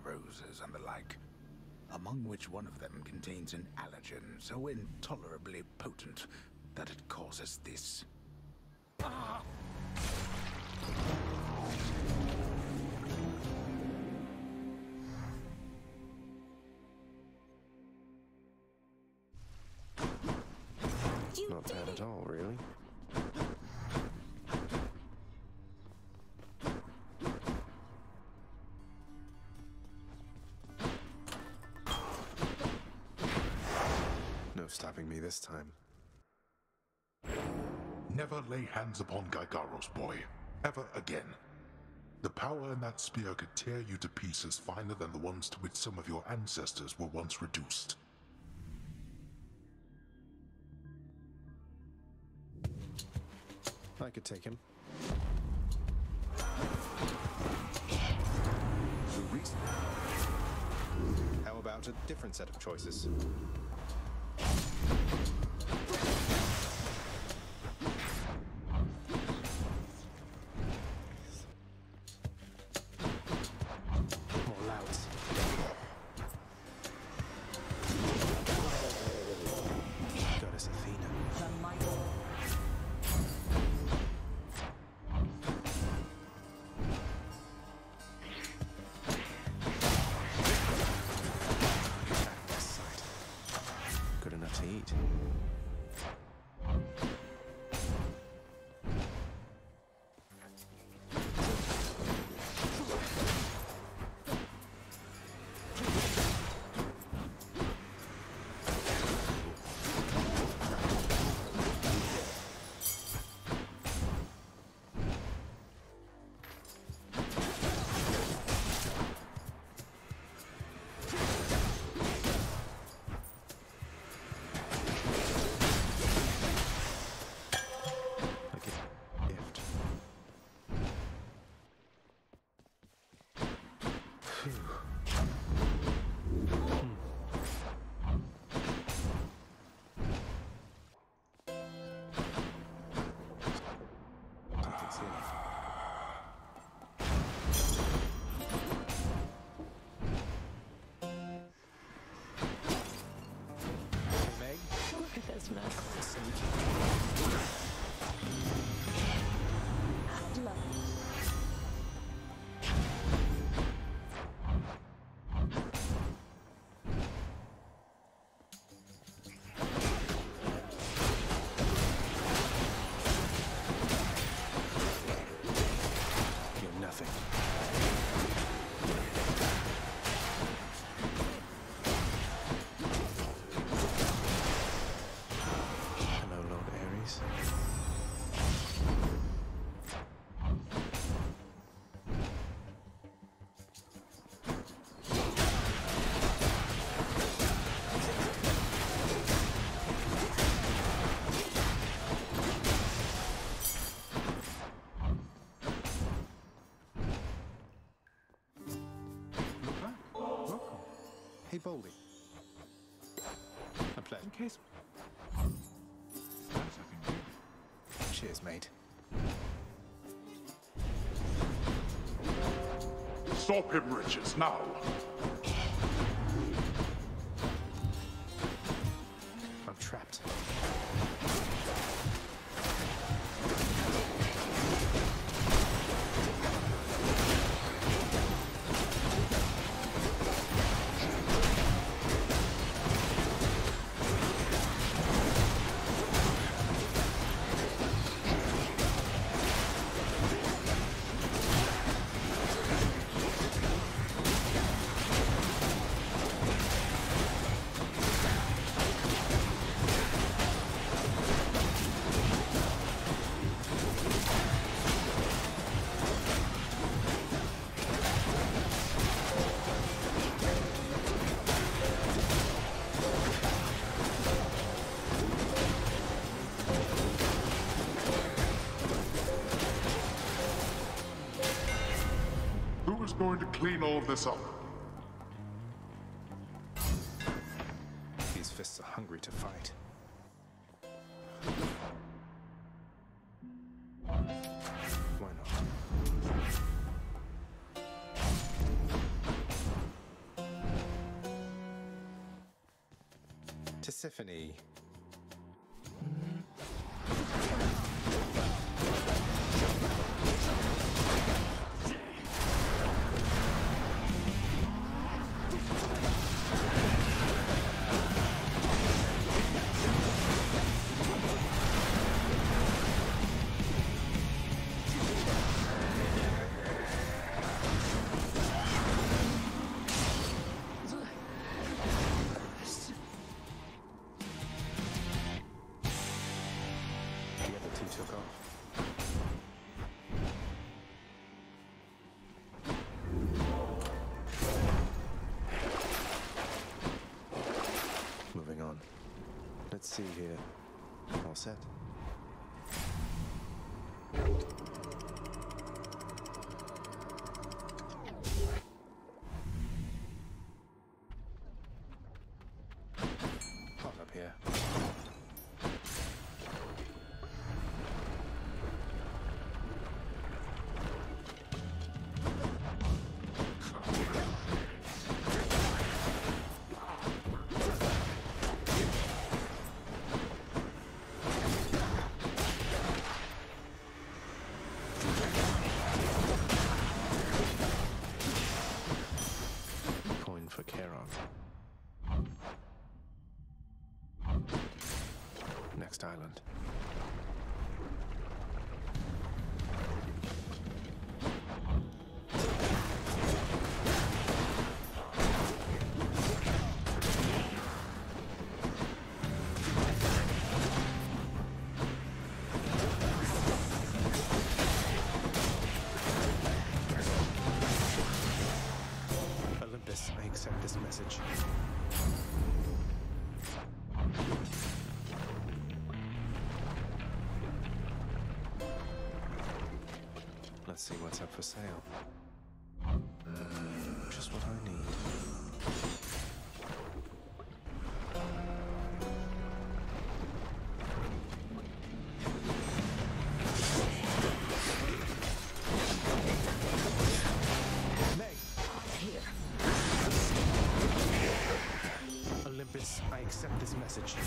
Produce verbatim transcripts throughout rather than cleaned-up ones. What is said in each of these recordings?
tuberoses and the like, among which one of them contains an allergen so intolerably potent that it causes this. Ah! Not bad at all, really. No stopping me this time. Never lay hands upon Gygaros, boy. Ever again. The power in that spear could tear you to pieces finer than the ones to which some of your ancestors were once reduced. I could take him. The reason. How about a different set of choices? More louds. Goddess Athena. The mighty. Good enough to eat. Hey, Boldy. A pleasure. In case. That's I can do. Cheers, mate. Stop him, Riches, now! I'm trapped. Who is going to clean all this up? These fists are hungry to fight. Why not? Persephone. Let's see here. All set. Hot up here. For Charon. Next island. I accept this message. Let's see what's up for sale. Just what I need. Olympus, I accept this message.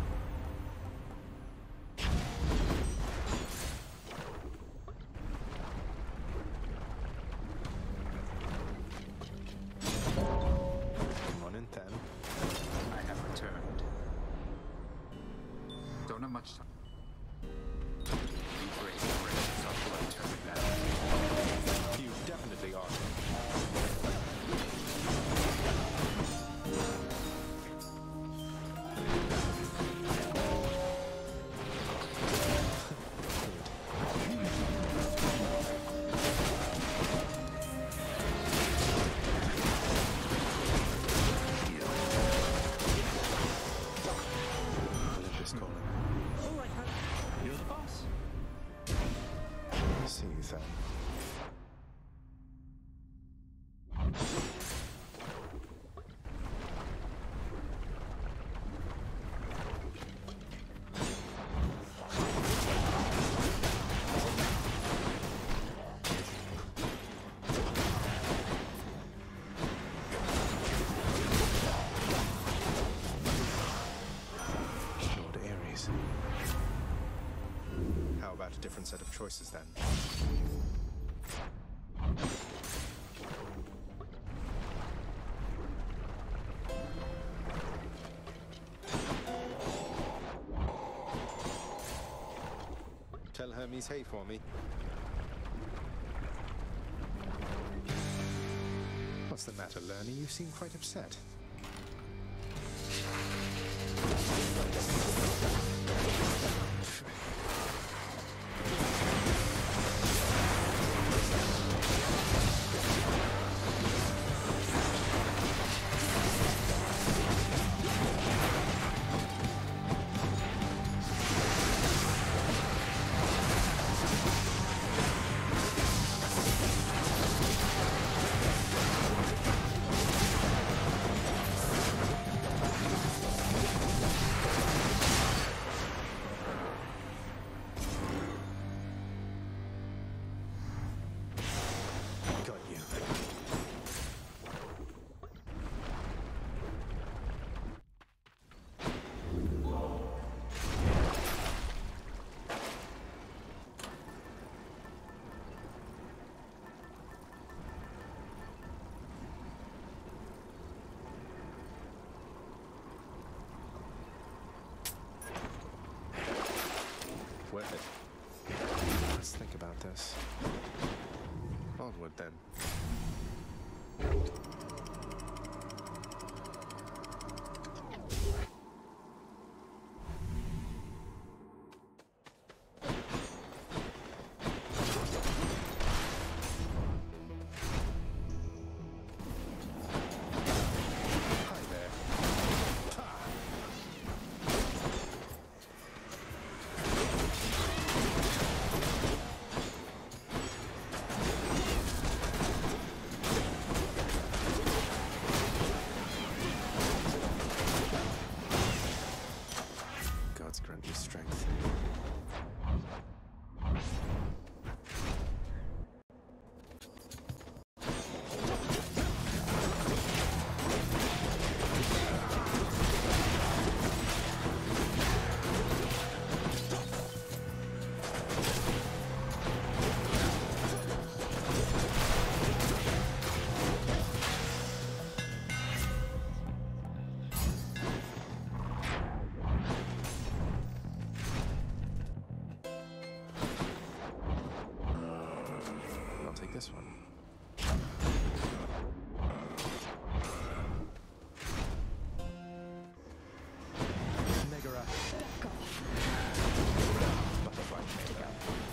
Come on in, then. I have returned. Don't have much time. You brave wretches are blood turning now. You definitely are. See you then. Lord Ares. How about a different set of choices then? Tell Hermes hey for me. What's the matter, Lernie? You seem quite upset. then. Strength. This one. Megara. Back off. Butterfly Megara.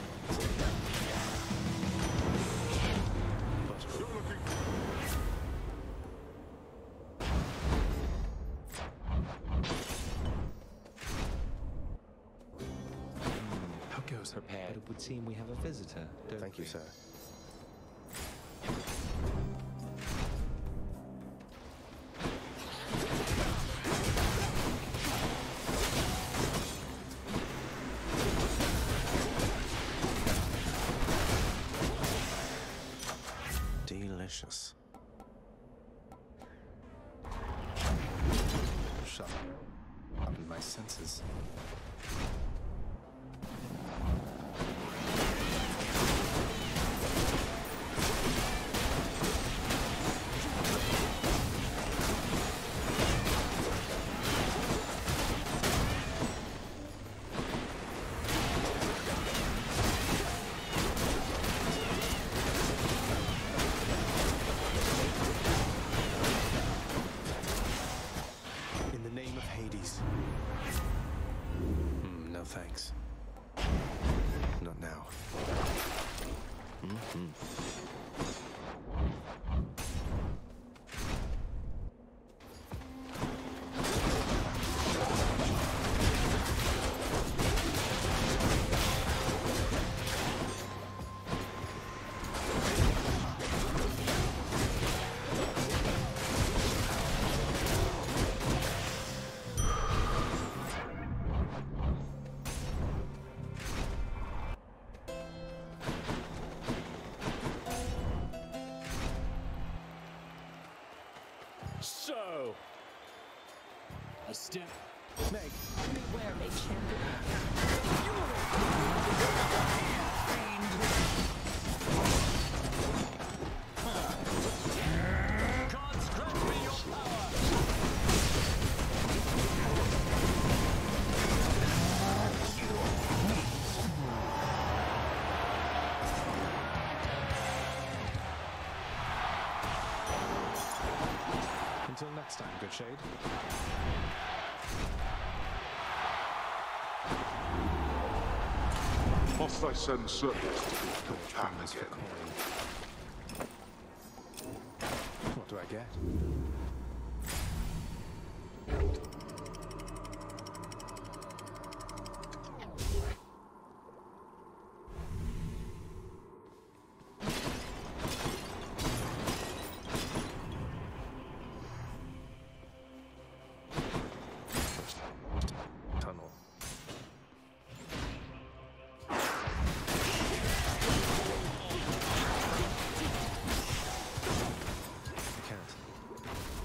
How goes her But it would seem we have a visitor, don't Thank you, we? sir. Delicious. Shut up in my senses. Mm, no thanks. Not now. Mm-hmm. So, a step. Meg. Beware, Mage Champion. Gods grant me your power. Until next time, good shade. Must I send servants to attack Promise for again? coin. What do I get? Tunnel. I can't.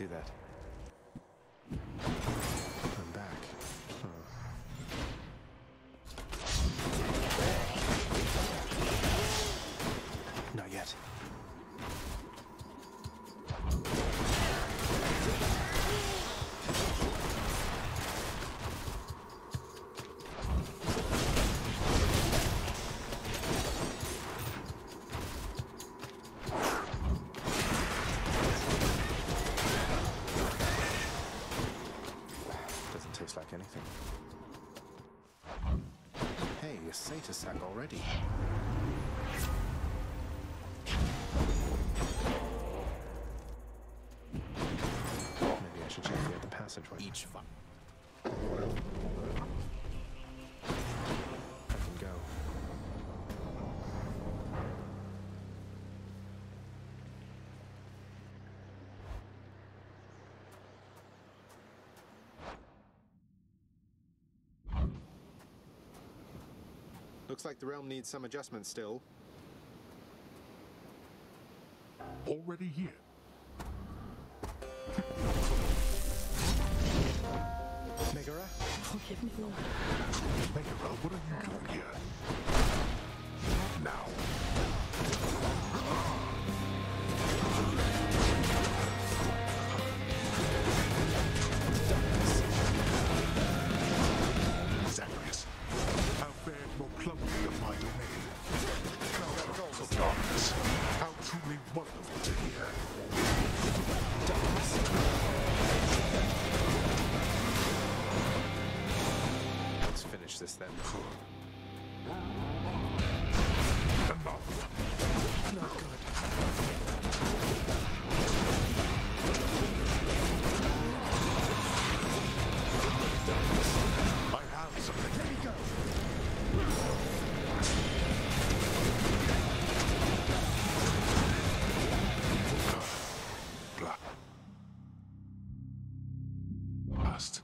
do that. I'm back. Huh. Not yet. Doesn't taste like anything. Hey, a Satyr sack already. Maybe I should check the other passageway. Each fun. I can go. Looks like the realm needs some adjustment still. Already here. Megara? Forgive me, Lord. Megara, what are you doing here? Now. Zagreus, how fared more clumsy of my domain? Bells of darkness, how truly wonderful to hear. Let's finish this then. Enough. Not good. I have something. Let me go. Blah. Past.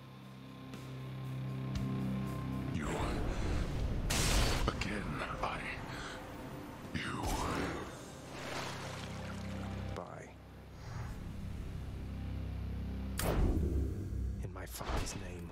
You. Again, I. You. Bye. In my father's name.